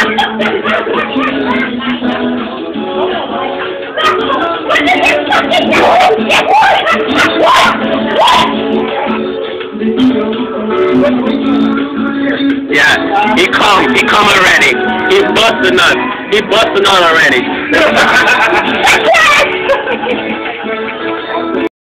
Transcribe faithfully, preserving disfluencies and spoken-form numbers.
Yeah, he come, he come already. He busting us. He busting on already.